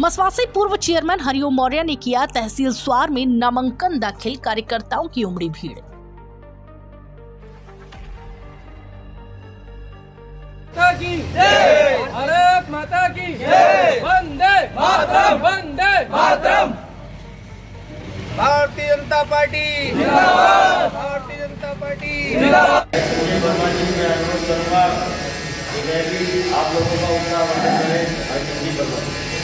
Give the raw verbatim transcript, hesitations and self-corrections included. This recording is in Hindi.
मसवासी पूर्व चेयरमैन हरिओम मौर्य ने किया तहसील स्वार में नामांकन दाखिल, कार्यकर्ताओं की उमड़ी भीड़। की भारत माता की वंदे मातरम, वंदे मातरम। भारतीय जनता पार्टी जिंदाबाद, भारतीय जनता पार्टी जिंदाबाद। आप लोगों का उत्साह